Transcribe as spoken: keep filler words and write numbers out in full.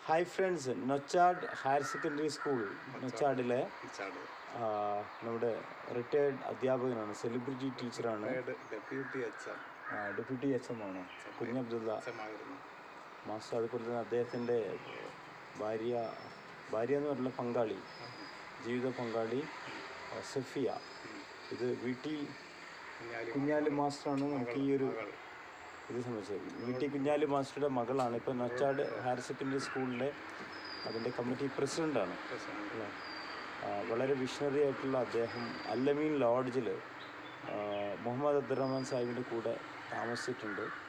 Hi friends, Nochad higher secondary school നൊച്ചാഡിലെ നമ്മുടെ retired അധ്യാപകനാണ്, സെലിബ്രിറ്റി ടീച്ചറാണ്, deputy H M deputy H M ആണ് കുഞ്ഞബ്ദുള്ള മാസ്റ്റർ. അതുപോലെ തന്നെ അദ്ദേഹത്തിൻ്റെ ഭാര്യ ഭാര്യ എന്ന് പറഞ്ഞ പങ്കാളി, ജീവിത പങ്കാളി സഫിയ. ഇത് വി ടി കുഞ്ഞാലി മാസ്റ്ററാണ് നമുക്ക് ഈ ഒരു ഇത് സംബന്ധിച്ചത്. വി ടി കുഞ്ഞാലി മാസ്റ്ററുടെ മകളാണ്. ഇപ്പോൾ നൊച്ചാഡ് ഹയർ സെക്കൻഡറി സ്കൂളിലെ അതിൻ്റെ കമ്മിറ്റി പ്രസിഡൻ്റാണ്. വളരെ വിഷണറി ആയിട്ടുള്ള അദ്ദേഹം അല്ലമീൻ ലോഡ്ജിൽ മുഹമ്മദ് അബ്ദുറഹ്മാൻ സാഹിബിൻ്റെ കൂടെ താമസിച്ചിട്ടുണ്ട്.